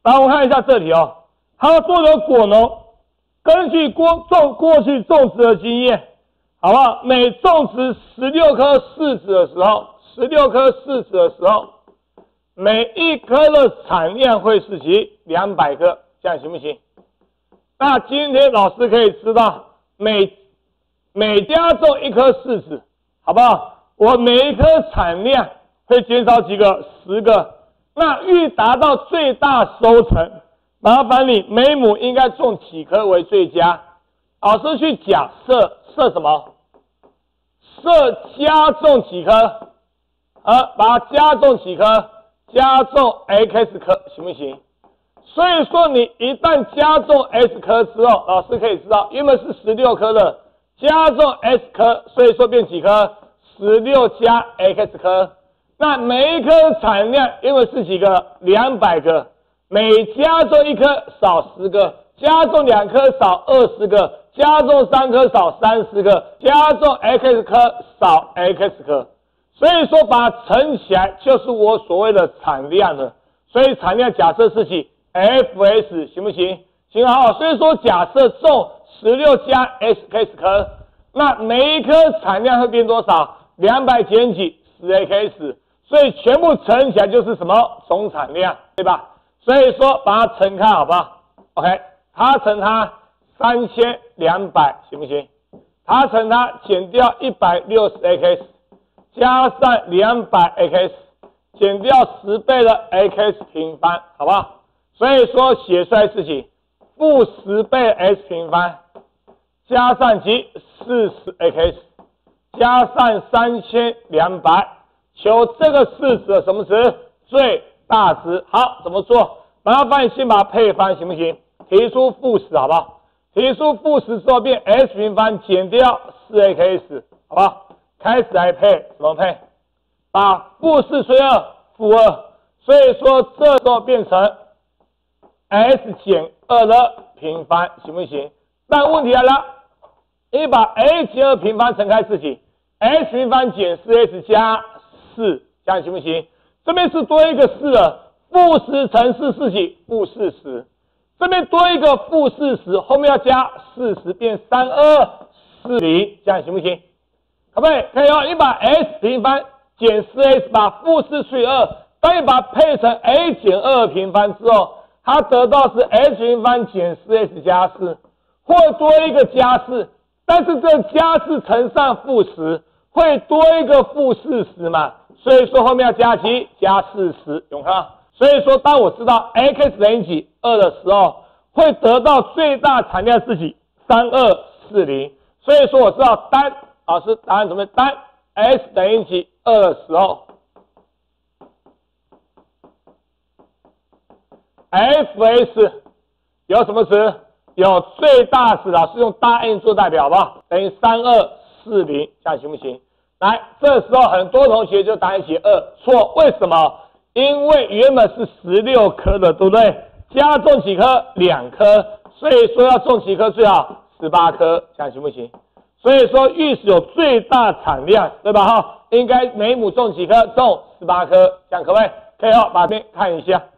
来，我们看一下这里哦，他做的果农，根据过去种植的经验，好不好？每种植16颗柿子的时候，16颗柿子的时候，每一颗的产量会是200颗，这样行不行？那今天老师可以知道，每加种一颗柿子，好不好？我每一颗产量会减少几个？10个。那欲达到最大收成，麻烦你每亩应该种几颗为最佳？老师去假设什么？设加种几颗？把它加重几颗？加重 x 颗，行不行？所以说你一旦加重 s 颗之后，老师可以知道，原本是16颗的，加重 s 颗，所以说变几颗？16加 x 颗。那每一颗产量因为是几个？200个，每加重一颗少10个，加重2颗少20个，加重3颗少30个，加重 x 颗少 x 颗，所以说把它乘起来就是我所谓的产量了。所以产量假设是几 Fs， 行不行？行好，所以说假设种16加 x 颗，那每一颗产量会变多少？200减几 10x。所以全部乘起来就是什么？总产量，对吧？所以说把它乘开，好不好 ？OK， 它乘它3200，行不行？它乘它减掉 160x， 加上 200x， 减掉10倍的 x 平方，好不好？所以说写出来是几？负10倍 x 平方，加上几 40x， 加上3200。求这个式子的什么值？最大值。好，怎么做？麻烦你先把它配方，行不行？提出负10，好不好？提出负10之后变 x 平方减掉 4x， 好不好？开始来配，怎么配？把负4除以2，负2，所以说这时候变成 x 减2的平方，行不行？但问题来了，你把 x 减2平方乘开是几 ？x 平方减 4x 加4，这样行不行？这边是多一个4了，负10乘4是几？负40。这边多一个负40，后面要加40，变3240，这样行不行？可不可以？可以哦。你把 x 平方减 4x， 把负4除以2，当你把它配成 a 减2平方之后，它得到是 x 平方减 4x 加4，或多一个加4，但是这加4乘上负10。会多一个负40嘛，所以说后面要加几？加40，有看到？所以说当我知道 x 等于几2的时候，会得到最大产量是几3240。所以说我知道单，老师答案怎么单 x 等于几2的时候 ，fs 有什么值？有最大值，老师用大 N 做代表，好不好？等于3240，这样行不行？来，这时候很多同学就答案写2，错，为什么？因为原本是16颗的，对不对？加种几颗？2颗，所以说要种几颗最好？18颗，这样行不行？所以说玉石有最大产量，对吧？应该每亩种几颗？种18颗，这样可不可以？可以哦，把这边看一下。